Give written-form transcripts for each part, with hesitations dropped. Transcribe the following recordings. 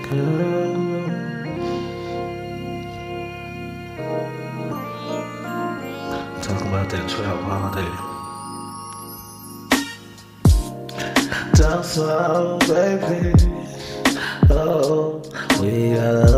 Talk about that trap all day. Down slow, baby. Oh, we gotta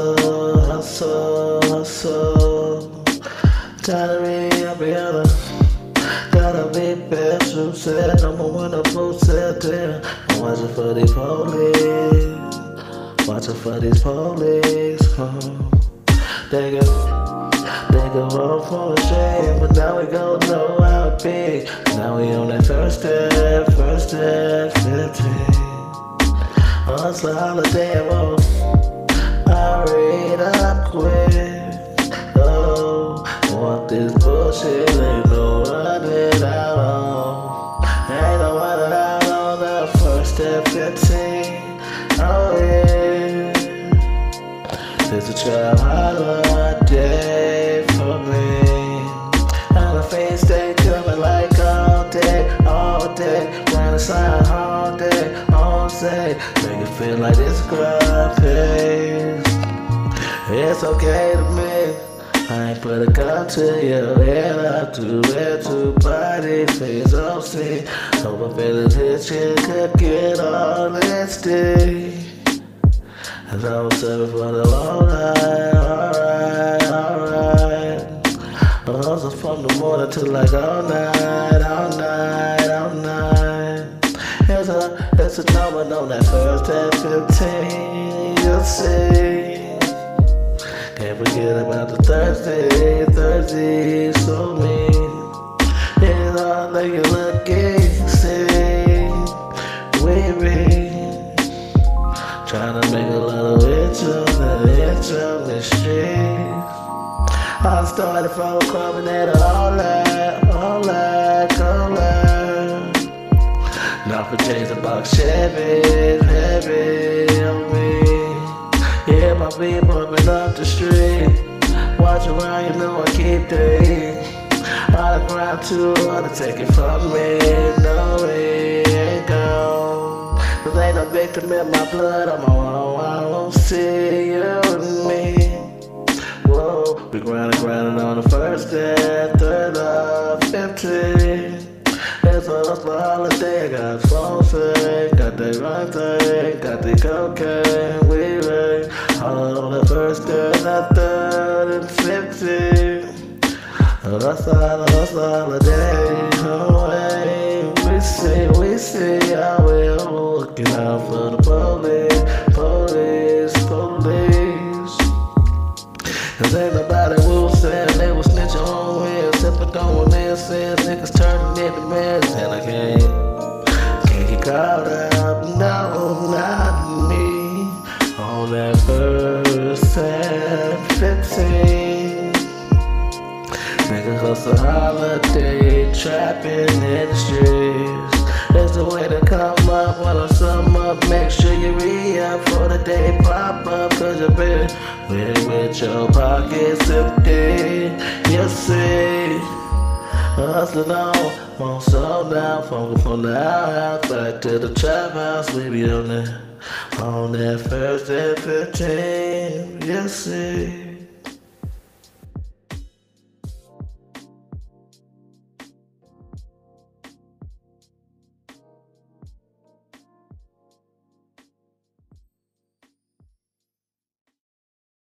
hustle. Time to be up here. Gotta be best, you said. I'm gonna win a blue set there. I'm watching for these police. Watching for these police. They go wrong for a shame, but now we gon' know how it be. Now we on that first step, 15. Oh, it's a holiday, whoa. I read up quick. Oh, want this bullshit, ain't no running out on. Ain't no running out on that first step, 15. Oh yeah, it's a trap holiday for me. And the face stay coming like all day. Run a sign all day, all day. Make it feel like it's gratis. It's okay to me. I ain't put a gun to your head. I do it to body, face on see. Hope I feel this shit could get all this day. And I was serving for the long night, alright. I hustle from the morning till like all night. It's a number on that first at 15, you'll see. Can't forget about the Thursday, so mean. It's all like you look easy, weary. Trying to make a little itch on the street. I started from a club and all that. Now for change the box, heavy on me. Yeah, my feet bumping up the street. Watch around, you know I keep the heat. I grind too hard to take it from me. No, it ain't gone. Cause ain't no victim in my blood, I'm on. I won't see you and me. Whoa, we grinding on the first day, third of 15. It's a hustle holiday, got phone thing, got that run thing, got the cocaine, we ring. All on the first day, not third and 15. Hustle holiday, oh hey, we see how we're looking out for the police. Cause ain't nobody will say they was snitching on me, except for going there, says niggas turning into men, and I can't get caught up, no, not me. On that first and 15, niggas hustle holiday, trapping in the streets. That's the way to come up when I sum up. Make sure you re-up for the day pop up. Cause you've been with your pockets empty. You see, hustling on so down. From the outhouse back to the trap house. We be on that first and 15. You see.